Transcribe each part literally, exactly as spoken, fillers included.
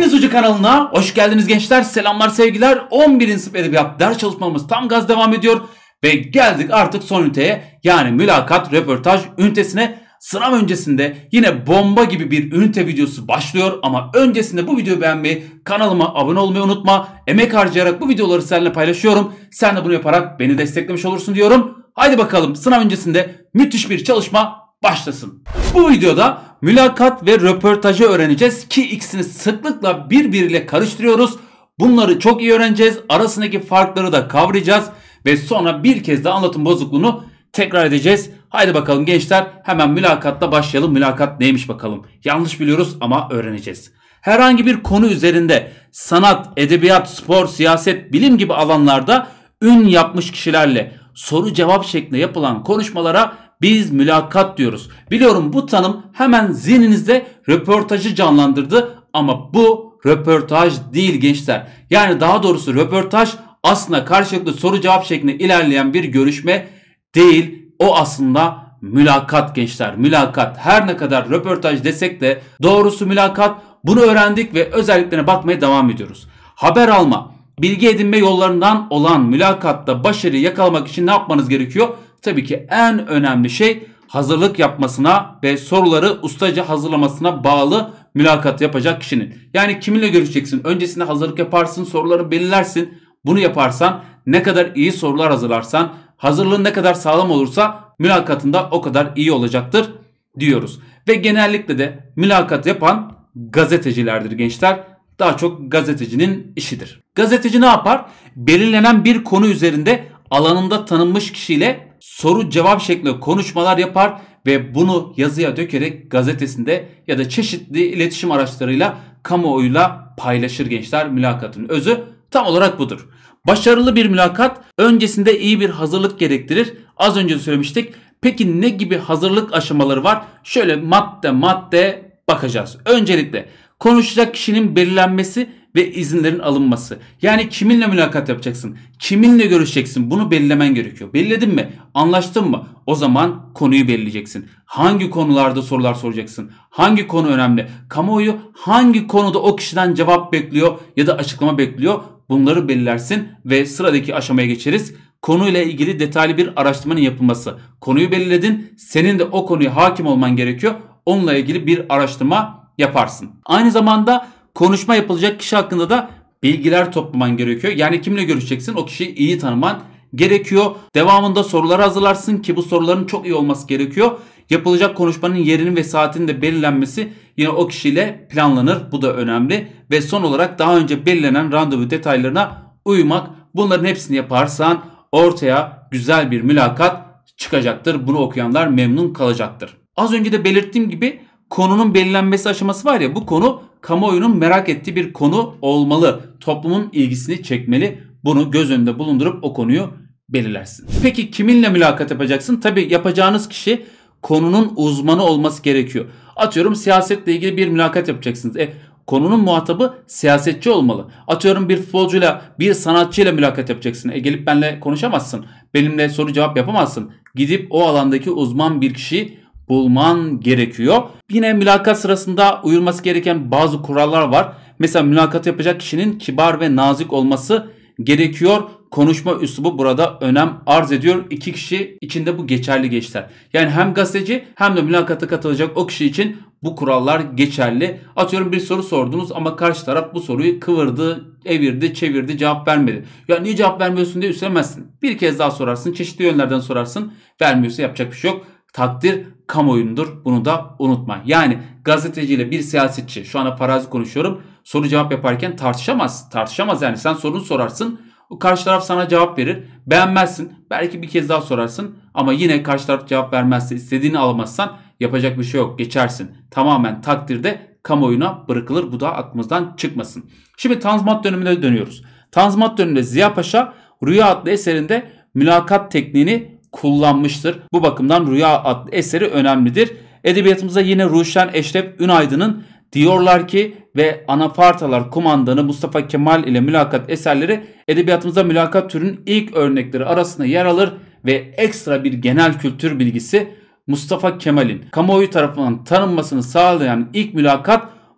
Deniz Hoca kanalına hoş geldiniz gençler. Selamlar, sevgiler. on birinci sınıf edebiyat ders çalışmamız tam gaz devam ediyor. Ve geldik artık son üniteye, yani mülakat röportaj ünitesine. Sınav öncesinde yine bomba gibi bir ünite videosu başlıyor. Ama öncesinde bu videoyu beğenmeyi, kanalıma abone olmayı unutma. Emek harcayarak bu videoları seninle paylaşıyorum. Sen de bunu yaparak beni desteklemiş olursun diyorum. Haydi bakalım, sınav öncesinde müthiş bir çalışma başlasın. Bu videoda mülakat ve röportajı öğreneceğiz ki ikisini sıklıkla birbiriyle karıştırıyoruz. Bunları çok iyi öğreneceğiz. Arasındaki farkları da kavrayacağız ve sonra bir kez de anlatım bozukluğunu tekrar edeceğiz. Haydi bakalım gençler, hemen mülakatla başlayalım. Mülakat neymiş bakalım. Yanlış biliyoruz ama öğreneceğiz. Herhangi bir konu üzerinde sanat, edebiyat, spor, siyaset, bilim gibi alanlarda ün yapmış kişilerle soru cevap şeklinde yapılan konuşmalara biz mülakat diyoruz. Biliyorum bu tanım hemen zihninizde röportajı canlandırdı ama bu röportaj değil gençler. Yani daha doğrusu röportaj aslında karşılıklı soru cevap şeklinde ilerleyen bir görüşme değil. O aslında mülakat gençler. Mülakat, her ne kadar röportaj desek de doğrusu mülakat. Bunu öğrendik ve özelliklerine bakmaya devam ediyoruz. Haber alma, bilgi edinme yollarından olan mülakatta başarıyı yakalamak için ne yapmanız gerekiyor? Tabii ki en önemli şey hazırlık yapmasına ve soruları ustaca hazırlamasına bağlı mülakat yapacak kişinin. Yani kiminle görüşeceksin? Öncesinde hazırlık yaparsın, soruları belirlersin. Bunu yaparsan, ne kadar iyi sorular hazırlarsan, hazırlığın ne kadar sağlam olursa mülakatında o kadar iyi olacaktır diyoruz. Ve genellikle de mülakat yapan gazetecilerdir gençler. Daha çok gazetecinin işidir. Gazeteci ne yapar? Belirlenen bir konu üzerinde alanında tanınmış kişiyle soru cevap şeklinde konuşmalar yapar ve bunu yazıya dökerek gazetesinde ya da çeşitli iletişim araçlarıyla kamuoyuyla paylaşır gençler. Mülakatın özü tam olarak budur. Başarılı bir mülakat öncesinde iyi bir hazırlık gerektirir. Az önce de söylemiştik. Peki ne gibi hazırlık aşamaları var? Şöyle madde madde bakacağız. Öncelikle konuşacak kişinin belirlenmesi ve izinlerin alınması. Yani kiminle mülakat yapacaksın? Kiminle görüşeceksin? Bunu belirlemen gerekiyor. Belirledin mi? Anlaştın mı? O zaman konuyu belirleyeceksin. Hangi konularda sorular soracaksın? Hangi konu önemli? Kamuoyu hangi konuda o kişiden cevap bekliyor ya da açıklama bekliyor? Bunları belirlersin ve sıradaki aşamaya geçeriz. Konuyla ilgili detaylı bir araştırmanın yapılması. Konuyu belirledin. Senin de o konuya hakim olman gerekiyor. Onunla ilgili bir araştırma yaparsın. Aynı zamanda konuşma yapılacak kişi hakkında da bilgiler toplaman gerekiyor. Yani kimle görüşeceksin? O kişiyi iyi tanıman gerekiyor. Devamında soruları hazırlarsın ki bu soruların çok iyi olması gerekiyor. Yapılacak konuşmanın yerinin ve saatinin de belirlenmesi yine o kişiyle planlanır. Bu da önemli. Ve son olarak daha önce belirlenen randevu detaylarına uymak. Bunların hepsini yaparsan ortaya güzel bir mülakat çıkacaktır. Bunu okuyanlar memnun kalacaktır. Az önce de belirttiğim gibi konunun belirlenmesi aşaması var ya, bu konu kamuoyunun merak ettiği bir konu olmalı. Toplumun ilgisini çekmeli. Bunu göz önünde bulundurup o konuyu belirlersin. Peki kiminle mülakat yapacaksın? Tabii yapacağınız kişi konunun uzmanı olması gerekiyor. Atıyorum siyasetle ilgili bir mülakat yapacaksınız. E, konunun muhatabı siyasetçi olmalı. Atıyorum bir futbolcuyla, bir sanatçıyla mülakat yapacaksın. E, gelip benimle konuşamazsın. Benimle soru cevap yapamazsın. Gidip o alandaki uzman bir kişiyi bulman gerekiyor. Yine mülakat sırasında uyulması gereken bazı kurallar var. Mesela mülakat yapacak kişinin kibar ve nazik olması gerekiyor. Konuşma üslubu burada önem arz ediyor. İki kişi için de bu geçerli gençler. Yani hem gazeteci hem de mülakata katılacak o kişi için bu kurallar geçerli. Atıyorum bir soru sordunuz ama karşı taraf bu soruyu kıvırdı, evirdi, çevirdi, cevap vermedi. Ya niye cevap vermiyorsun diye üstlenemezsin. Bir kez daha sorarsın, çeşitli yönlerden sorarsın. Vermiyorsa yapacak bir şey yok. Takdir kamuoyundur. Bunu da unutma. Yani gazeteciyle bir siyasetçi, şu anda farazi konuşuyorum, soru cevap yaparken tartışamaz. Tartışamaz yani. Sen sorunu sorarsın. O karşı taraf sana cevap verir. Beğenmezsin. Belki bir kez daha sorarsın. Ama yine karşı taraf cevap vermezse, istediğini alamazsan yapacak bir şey yok. Geçersin. Tamamen takdirde kamuoyuna bırakılır. Bu da aklımızdan çıkmasın. Şimdi Tanzimat dönemine dönüyoruz. Tanzimat döneminde Ziya Paşa Rüya adlı eserinde mülakat tekniğini kullanmıştır. Bu bakımdan Rüya adlı eseri önemlidir. Edebiyatımızda yine Ruşen Eşref Ünaydın'ın Diyorlar ki ve Anafartalar Kumandanı Mustafa Kemal ile mülakat eserleri edebiyatımızda mülakat türünün ilk örnekleri arasında yer alır ve ekstra bir genel kültür bilgisi Mustafa Kemal'in kamuoyu tarafından tanınmasını sağlayan ilk mülakat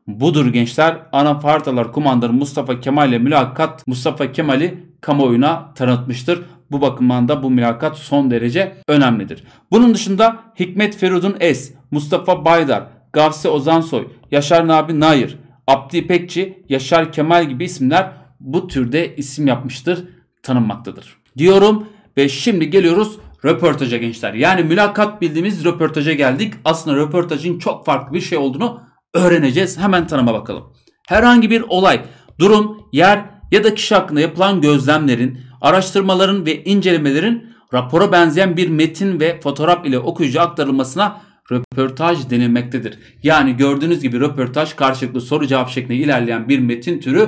budur gençler. Anafartalar kumandanı Mustafa Kemal ile mülakat Mustafa Kemal'i kamuoyuna tanıtmıştır. Bu bakımdan da bu mülakat son derece önemlidir. Bunun dışında Hikmet Feridun Es, Mustafa Baydar, Gavsi Ozansoy, Yaşar Nabi Nair, Abdi İpekçi, Yaşar Kemal gibi isimler bu türde isim yapmıştır, tanınmaktadır diyorum. Ve şimdi geliyoruz röportaja gençler. Yani mülakat bildiğimiz röportaja geldik. Aslında röportajın çok farklı bir şey olduğunu öğreneceğiz. Hemen tanıma bakalım. Herhangi bir olay, durum, yer ya da kişi hakkında yapılan gözlemlerin, araştırmaların ve incelemelerin rapora benzeyen bir metin ve fotoğraf ile okuyucuya aktarılmasına röportaj denilmektedir. Yani gördüğünüz gibi röportaj karşılıklı soru cevap şeklinde ilerleyen bir metin türü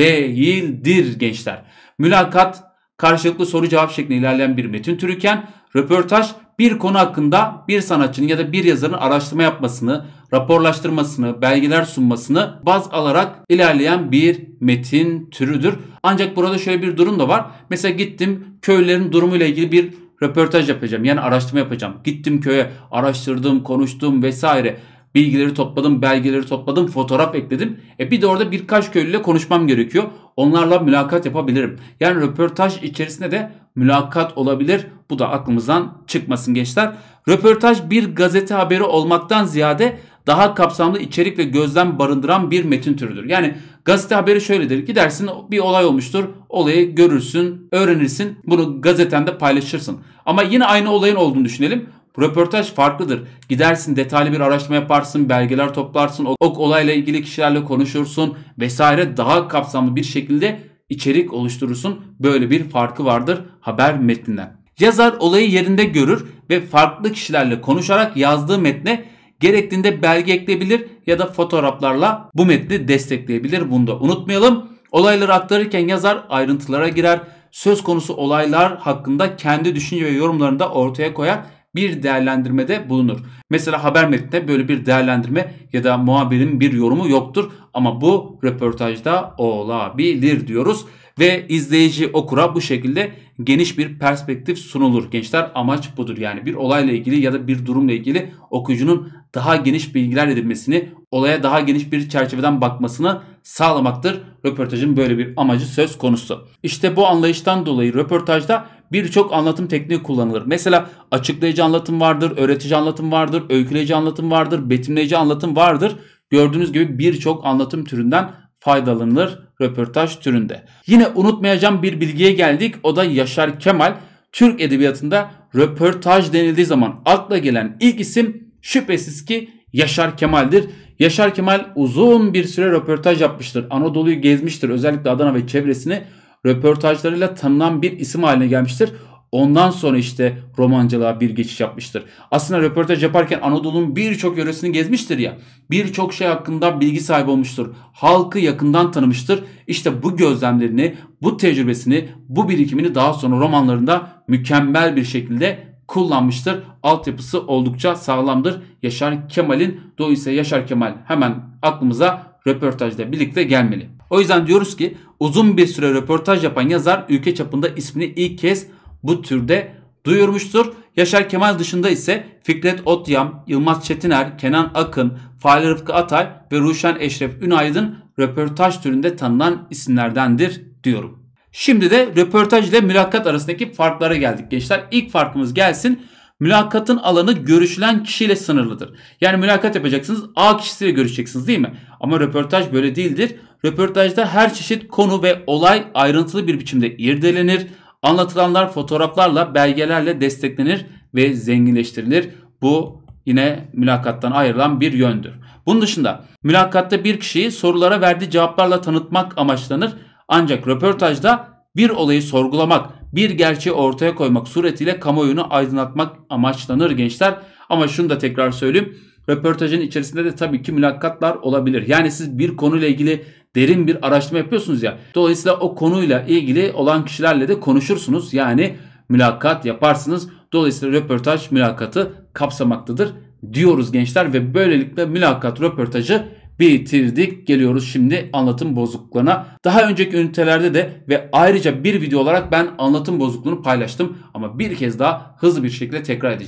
değildir gençler. Mülakat karşılıklı soru cevap şeklinde ilerleyen bir metin türüken röportaj bir konu hakkında bir sanatçının ya da bir yazarın araştırma yapmasını, raporlaştırmasını, belgeler sunmasını baz alarak ilerleyen bir metin türüdür. Ancak burada şöyle bir durum da var. Mesela gittim köylülerin durumuyla ilgili bir röportaj yapacağım. Yani araştırma yapacağım. Gittim köye, araştırdım, konuştum vesaire. Bilgileri topladım, belgeleri topladım, fotoğraf ekledim. E bir de orada birkaç köylüyle konuşmam gerekiyor. Onlarla mülakat yapabilirim. Yani röportaj içerisinde de mülakat olabilir. Bu da aklımızdan çıkmasın gençler. Röportaj bir gazete haberi olmaktan ziyade daha kapsamlı içerik ve gözlem barındıran bir metin türüdür. Yani gazete haberi şöyledir. Gidersin, bir olay olmuştur. Olayı görürsün, öğrenirsin. Bunu gazetende paylaşırsın. Ama yine aynı olayın olduğunu düşünelim. Röportaj farklıdır. Gidersin, detaylı bir araştırma yaparsın, belgeler toplarsın, o olayla ilgili kişilerle konuşursun vesaire, daha kapsamlı bir şekilde içerik oluşturursun. Böyle bir farkı vardır haber metninden. Yazar olayı yerinde görür ve farklı kişilerle konuşarak yazdığı metne gerektiğinde belge ekleyebilir ya da fotoğraflarla bu metni destekleyebilir. Bunu da unutmayalım. Olayları aktarırken yazar ayrıntılara girer. Söz konusu olaylar hakkında kendi düşünce ve yorumlarını da ortaya koyar. Bir değerlendirmede bulunur. Mesela haber metninde böyle bir değerlendirme ya da muhabirin bir yorumu yoktur. Ama bu röportajda olabilir diyoruz. Ve izleyici, okura bu şekilde geniş bir perspektif sunulur. Gençler, amaç budur. Yani bir olayla ilgili ya da bir durumla ilgili okuyucunun daha geniş bilgiler edinmesini, olaya daha geniş bir çerçeveden bakmasını sağlamaktır. Röportajın böyle bir amacı söz konusu. İşte bu anlayıştan dolayı röportajda birçok anlatım tekniği kullanılır. Mesela açıklayıcı anlatım vardır, öğretici anlatım vardır, öyküleyici anlatım vardır, betimleyici anlatım vardır. Gördüğünüz gibi birçok anlatım türünden faydalanılır röportaj türünde. Yine unutmayacağım bir bilgiye geldik. O da Yaşar Kemal. Türk edebiyatında röportaj denildiği zaman akla gelen ilk isim şüphesiz ki Yaşar Kemal'dir. Yaşar Kemal uzun bir süre röportaj yapmıştır. Anadolu'yu gezmiştir. Özellikle Adana ve çevresini röportajlarıyla tanınan bir isim haline gelmiştir. Ondan sonra işte romancılığa bir geçiş yapmıştır. Aslında röportaj yaparken Anadolu'nun birçok yöresini gezmiştir ya. Birçok şey hakkında bilgi sahibi olmuştur. Halkı yakından tanımıştır. İşte bu gözlemlerini, bu tecrübesini, bu birikimini daha sonra romanlarında mükemmel bir şekilde kullanmıştır. Altyapısı oldukça sağlamdır Yaşar Kemal'in. Dolayısıyla Yaşar Kemal hemen aklımıza röportajla birlikte gelmeli. O yüzden diyoruz ki uzun bir süre röportaj yapan yazar ülke çapında ismini ilk kez bu türde duyurmuştur. Yaşar Kemal dışında ise Fikret Otyam, Yılmaz Çetiner, Kenan Akın, Fahri Rıfkı Atay ve Ruşen Eşref Ünaydın röportaj türünde tanınan isimlerdendir diyorum. Şimdi de röportaj ile mülakat arasındaki farklara geldik gençler. İlk farkımız gelsin. Mülakatın alanı görüşülen kişiyle sınırlıdır. Yani mülakat yapacaksınız, A kişisiyle görüşeceksiniz değil mi? Ama röportaj böyle değildir. Röportajda her çeşit konu ve olay ayrıntılı bir biçimde irdelenir. Anlatılanlar fotoğraflarla, belgelerle desteklenir ve zenginleştirilir. Bu yine mülakattan ayrılan bir yöndür. Bunun dışında mülakatta bir kişiyi sorulara verdiği cevaplarla tanıtmak amaçlanır. Ancak röportajda bir olayı sorgulamak, bir gerçeği ortaya koymak suretiyle kamuoyunu aydınlatmak amaçlanır gençler. Ama şunu da tekrar söyleyeyim. Röportajın içerisinde de tabii ki mülakatlar olabilir. Yani siz bir konuyla ilgili derin bir araştırma yapıyorsunuz ya. Dolayısıyla o konuyla ilgili olan kişilerle de konuşursunuz. Yani mülakat yaparsınız. Dolayısıyla röportaj mülakatı kapsamaktadır diyoruz gençler. Ve böylelikle mülakat röportajı bitirdik. Geliyoruz şimdi anlatım bozukluklarına. Daha önceki ünitelerde de ve ayrıca bir video olarak ben anlatım bozukluğunu paylaştım. Ama bir kez daha hızlı bir şekilde tekrar edeceğiz.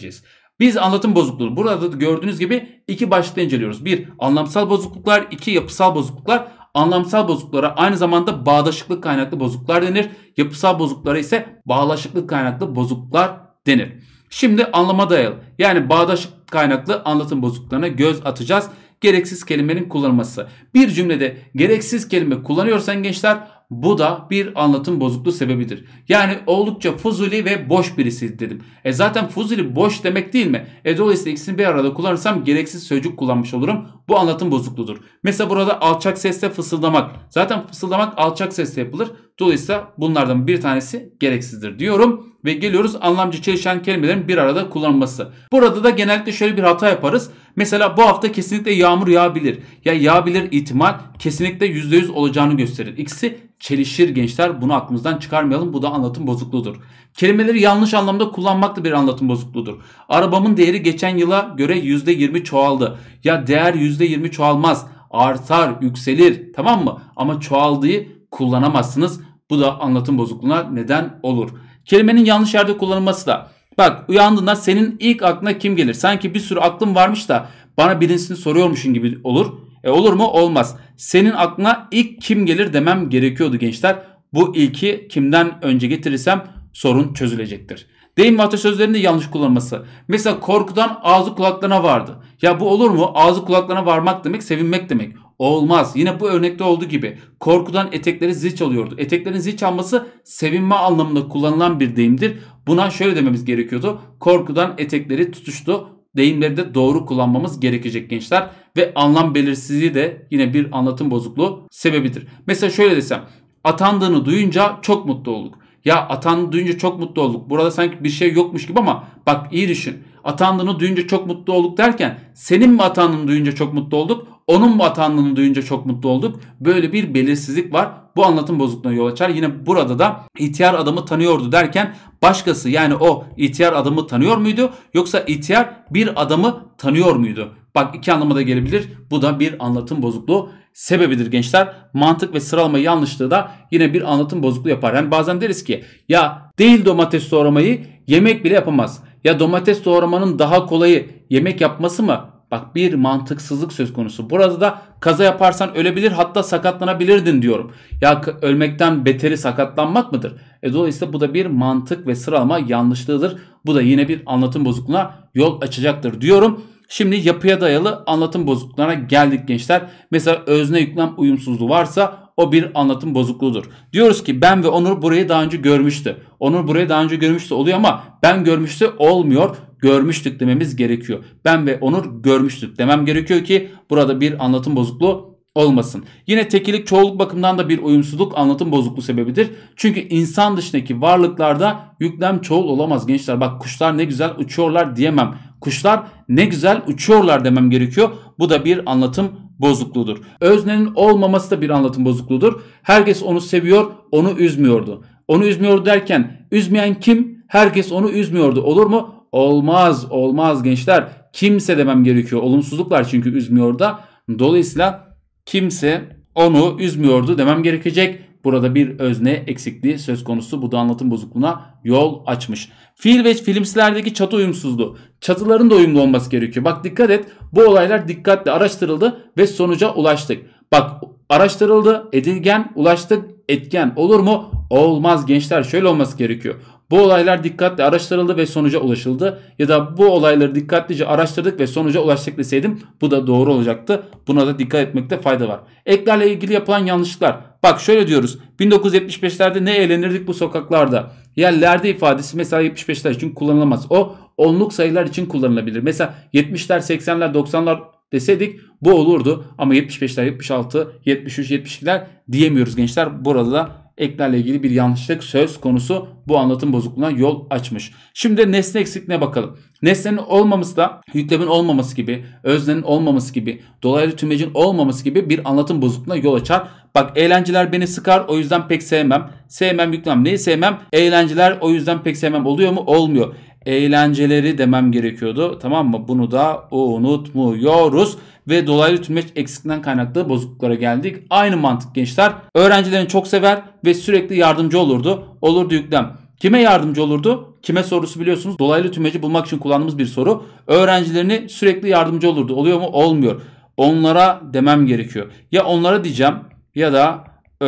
Biz anlatım bozukluğu burada da gördüğünüz gibi iki başlıkta inceliyoruz. Bir, anlamsal bozukluklar. iki yapısal bozukluklar. Anlamsal bozukluklara aynı zamanda bağdaşıklık kaynaklı bozukluklar denir. Yapısal bozukluklara ise bağlaşıklık kaynaklı bozukluklar denir. Şimdi anlama dayalı yani bağdaşık kaynaklı anlatım bozukluklarına göz atacağız. Gereksiz kelimenin kullanılması. Bir cümlede gereksiz kelime kullanıyorsan gençler bu da bir anlatım bozukluğu sebebidir. Yani oldukça fuzuli ve boş birisi dedim. E zaten fuzuli boş demek değil mi? E dolayısıyla ikisini bir arada kullanırsam gereksiz sözcük kullanmış olurum. Bu anlatım bozukluğudur. Mesela burada alçak sesle fısıldamak. Zaten fısıldamak alçak sesle yapılır. Dolayısıyla bunlardan bir tanesi gereksizdir diyorum. Ve geliyoruz anlamcı çelişen kelimelerin bir arada kullanılması. Burada da genellikle şöyle bir hata yaparız. Mesela bu hafta kesinlikle yağmur yağabilir. Ya yağabilir ihtimal kesinlikle yüzde yüz olacağını gösterir. İkisi çelişir gençler. Bunu aklımızdan çıkarmayalım. Bu da anlatım bozukluğudur. Kelimeleri yanlış anlamda kullanmak da bir anlatım bozukluğudur. Arabamın değeri geçen yıla göre yüzde yirmi çoğaldı. Ya değer yüzde yirmi çoğalmaz. Artar, yükselir. Tamam mı? Ama çoğaldığı kullanamazsınız. Bu da anlatım bozukluğuna neden olur. Kelimenin yanlış yerde kullanılması da. Bak uyandığında senin ilk aklına kim gelir? Sanki bir sürü aklın varmış da bana birisini soruyormuşsun gibi olur. E olur mu? Olmaz. Senin aklına ilk kim gelir demem gerekiyordu gençler. Bu ilki kimden önce getirirsem sorun çözülecektir. Deyim ve atasözlerinde yanlış kullanılması. Mesela korkudan ağzı kulaklarına vardı. Ya bu olur mu? Ağzı kulaklarına varmak demek sevinmek demek. Olmaz. Yine bu örnekte olduğu gibi korkudan etekleri zil çalıyordu. Eteklerin zil çalması sevinme anlamında kullanılan bir deyimdir. Buna şöyle dememiz gerekiyordu. Korkudan etekleri tutuştu. Deyimleri de doğru kullanmamız gerekecek gençler. Ve anlam belirsizliği de yine bir anlatım bozukluğu sebebidir. Mesela şöyle desem. Atandığını duyunca çok mutlu olduk. Ya atandığını duyunca çok mutlu olduk. Burada sanki bir şey yokmuş gibi ama bak iyi düşün. Atandığını duyunca çok mutlu olduk derken senin mi atandığını duyunca çok mutlu olduk? Onun mu atandığını duyunca çok mutlu olduk? Böyle bir belirsizlik var. Bu anlatım bozukluğuna yol açar. Yine burada da ihtiyar adamı tanıyordu derken başkası yani o ihtiyar adamı tanıyor muydu? Yoksa ihtiyar bir adamı tanıyor muydu? Bak iki anlama da gelebilir. Bu da bir anlatım bozukluğu sebebidir gençler. Mantık ve sıralama yanlışlığı da yine bir anlatım bozukluğu yapar. Yani bazen deriz ki ya değil domates doğramayı yemek bile yapamaz. Ya domates doğramanın daha kolayı yemek yapması mı? Bak bir mantıksızlık söz konusu. Burada da kaza yaparsan ölebilir hatta sakatlanabilirdin diyorum. Ya ölmekten beteri sakatlanmak mıdır? E dolayısıyla bu da bir mantık ve sıralama yanlışlığıdır. Bu da yine bir anlatım bozukluğuna yol açacaktır diyorum. Şimdi yapıya dayalı anlatım bozukluklarına geldik gençler. Mesela özne yüklem uyumsuzluğu varsa o bir anlatım bozukluğudur. Diyoruz ki ben ve Onur burayı daha önce görmüştü. Onur burayı daha önce görmüştü oluyor ama ben görmüştü olmuyor. Görmüştük dememiz gerekiyor. Ben ve Onur görmüştük demem gerekiyor ki burada bir anlatım bozukluğu olmasın. Yine tekillik çoğuluk bakımından da bir uyumsuzluk anlatım bozukluğu sebebidir. Çünkü insan dışındaki varlıklarda yüklem çoğul olamaz gençler. Bak kuşlar ne güzel uçuyorlar diyemem. Kuşlar ne güzel uçuyorlar demem gerekiyor. Bu da bir anlatım bozukluğudur. Öznenin olmaması da bir anlatım bozukluğudur. Herkes onu seviyor, onu üzmüyordu. Onu üzmüyordu derken üzmeyen kim? Herkes onu üzmüyordu. Olur mu? Olmaz, olmaz gençler. Kimse demem gerekiyor. Olumsuzluk var çünkü üzmüyor da. Dolayısıyla kimse onu üzmüyordu demem gerekecek. Burada bir özne eksikliği söz konusu. Bu da anlatım bozukluğuna yol açmış. Fiil ve fiilimsilerdeki çatı uyumsuzluğu. Çatıların da uyumlu olması gerekiyor. Bak dikkat et. Bu olaylar dikkatle araştırıldı ve sonuca ulaştık. Bak araştırıldı, edilgen, ulaştık, etken. Olur mu? Olmaz gençler. Şöyle olması gerekiyor. Bu olaylar dikkatle araştırıldı ve sonuca ulaşıldı. Ya da bu olayları dikkatlice araştırdık ve sonuca ulaştık deseydim bu da doğru olacaktı. Buna da dikkat etmekte fayda var. Eklerle ilgili yapılan yanlışlıklar. Bak şöyle diyoruz. bin dokuz yüz yetmiş beşlerde ne eğlenirdik bu sokaklarda? Yerlerde ifadesi mesela yetmiş beşler için kullanılamaz. O onluk sayılar için kullanılabilir. Mesela yetmişler, seksenler, doksanlar deseydik bu olurdu. Ama yetmiş beşler, yetmiş altı, yetmiş üç, yetmiş ikiler diyemiyoruz gençler. Burada da eklerle ilgili bir yanlışlık söz konusu, bu anlatım bozukluğuna yol açmış. Şimdi nesne eksikliğine bakalım. Nesnenin olmaması da yüklemin olmaması gibi, öznenin olmaması gibi, dolaylı tümlecin olmaması gibi bir anlatım bozukluğuna yol açar. Bak eğlenceler beni sıkar o yüzden pek sevmem. Sevmem yüklem. Neyi sevmem? Eğlenceler o yüzden pek sevmem. Oluyor mu? Olmuyor. Eğlenceleri demem gerekiyordu. Tamam mı? Bunu da unutmuyoruz. Ve dolaylı tümleç eksikliğinden kaynaklı bozukluklara geldik. Aynı mantık gençler. Öğrencilerini çok sever ve sürekli yardımcı olurdu. Olurdu yüklem. Kime yardımcı olurdu? Kime sorusu biliyorsunuz. Dolaylı tümleci bulmak için kullandığımız bir soru. Öğrencilerini sürekli yardımcı olurdu. Oluyor mu? Olmuyor. Onlara demem gerekiyor. Ya onlara diyeceğim ya da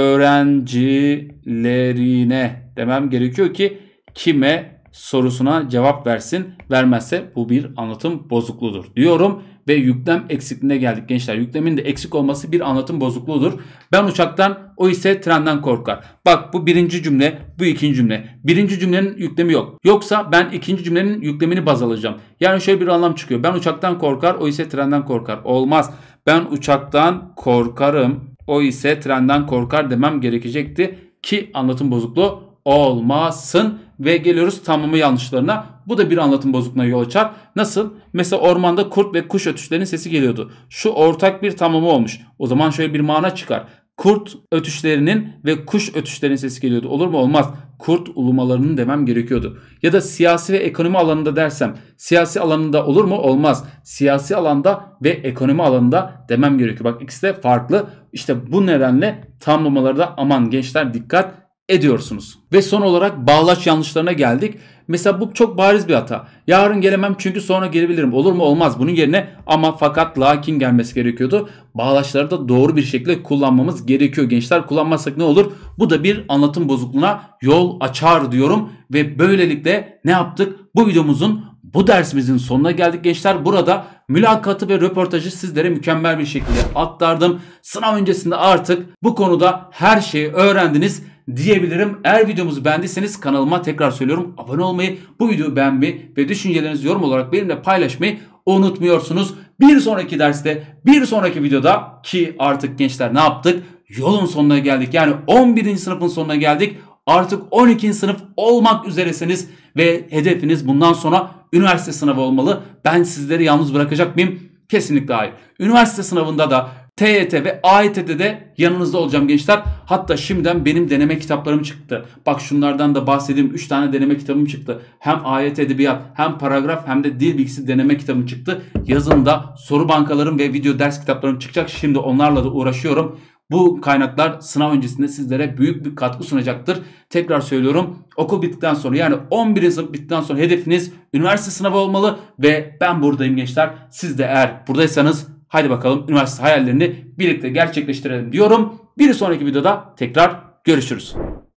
öğrencilerine demem gerekiyor ki kime sorusuna cevap versin. Vermezse bu bir anlatım bozukluğudur diyorum. Ve yüklem eksikliğine geldik gençler. Yüklemin de eksik olması bir anlatım bozukluğudur. Ben uçaktan, o ise trenden korkar. Bak bu birinci cümle, bu ikinci cümle. Birinci cümlenin yüklemi yok. Yoksa ben ikinci cümlenin yüklemini baz alacağım. Yani şöyle bir anlam çıkıyor. Ben uçaktan korkar, o ise trenden korkar. Olmaz. Ben uçaktan korkarım, o ise trenden korkar demem gerekecekti ki anlatım bozukluğu olmasın. Ve geliyoruz tamlama yanlışlarına. Bu da bir anlatım bozukluğuna yol açar. Nasıl? Mesela ormanda kurt ve kuş ötüşlerinin sesi geliyordu. Şu ortak bir tamlama olmuş. O zaman şöyle bir mana çıkar. Kurt ötüşlerinin ve kuş ötüşlerinin sesi geliyordu. Olur mu? Olmaz. Kurt ulumalarının demem gerekiyordu. Ya da siyasi ve ekonomi alanında dersem, siyasi alanında olur mu? Olmaz. Siyasi alanda ve ekonomi alanında demem gerekiyor. Bak ikisi de farklı. İşte bu nedenle tamlamalarda aman gençler dikkat ediyorsunuz. Ve son olarak bağlaç yanlışlarına geldik. Mesela bu çok bariz bir hata. Yarın gelemem çünkü sonra gelebilirim. Olur mu? Olmaz. Bunun yerine ama, fakat, lakin gelmesi gerekiyordu. Bağlaçları da doğru bir şekilde kullanmamız gerekiyor. Gençler kullanmazsak ne olur? Bu da bir anlatım bozukluğuna yol açar diyorum. Ve böylelikle ne yaptık? Bu videomuzun, bu dersimizin sonuna geldik gençler. Burada mülakatı ve röportajı sizlere mükemmel bir şekilde aktardım. Sınav öncesinde artık bu konuda her şeyi öğrendiniz diyebilirim. Eğer videomuzu beğendiyseniz kanalıma tekrar söylüyorum abone olmayı, bu videoyu beğenmeyi ve düşüncelerinizi yorum olarak benimle paylaşmayı unutmuyorsunuz. Bir sonraki derste, bir sonraki videoda, ki artık gençler ne yaptık? Yolun sonuna geldik. Yani on birinci sınıfın sonuna geldik. Artık on ikinci sınıf olmak üzeresiniz ve hedefiniz bundan sonra üniversite sınavı olmalı. Ben sizleri yalnız bırakacak mıyım? Kesinlikle hayır. Üniversite sınavında da T Y T ve A Y T'de de yanınızda olacağım gençler. Hatta şimdiden benim deneme kitaplarım çıktı. Bak şunlardan da bahsedeyim. üç tane deneme kitabım çıktı. Hem A Y T edebiyat, hem paragraf, hem de dil bilgisi deneme kitabım çıktı. Yazın da soru bankalarım ve video ders kitaplarım çıkacak. Şimdi onlarla da uğraşıyorum. Bu kaynaklar sınav öncesinde sizlere büyük bir katkı sunacaktır. Tekrar söylüyorum, okul bittikten sonra, yani on birinci sınıf bittikten sonra hedefiniz üniversite sınavı olmalı ve ben buradayım gençler. Siz de eğer buradaysanız haydi bakalım üniversite hayallerini birlikte gerçekleştirelim diyorum. Bir sonraki videoda tekrar görüşürüz.